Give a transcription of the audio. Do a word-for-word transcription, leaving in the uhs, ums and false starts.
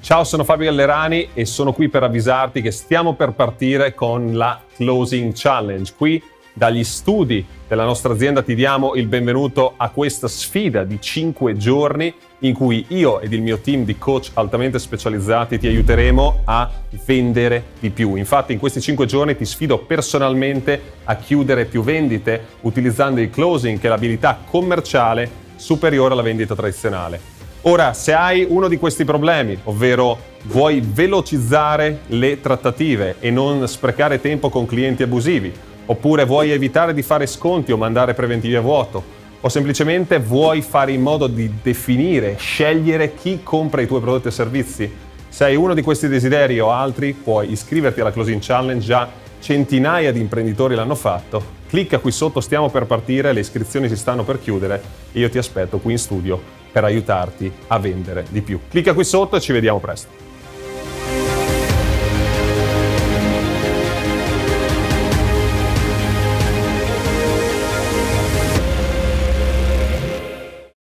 Ciao, sono Fabio Gallerani e sono qui per avvisarti che stiamo per partire con la Closing Challenge. Qui dagli studi della nostra azienda ti diamo il benvenuto a questa sfida di cinque giorni in cui io ed il mio team di coach altamente specializzati ti aiuteremo a vendere di più. Infatti in questi cinque giorni ti sfido personalmente a chiudere più vendite utilizzando il closing, che è l'abilità commerciale superiore alla vendita tradizionale. Ora, se hai uno di questi problemi, ovvero vuoi velocizzare le trattative e non sprecare tempo con clienti abusivi, oppure vuoi evitare di fare sconti o mandare preventivi a vuoto, o semplicemente vuoi fare in modo di definire, scegliere chi compra i tuoi prodotti e servizi, se hai uno di questi desideri o altri, puoi iscriverti alla Closing Challenge. Già centinaia di imprenditori l'hanno fatto. Clicca qui sotto, stiamo per partire, le iscrizioni si stanno per chiudere e io ti aspetto qui in studio per aiutarti a vendere di più. Clicca qui sotto e ci vediamo presto.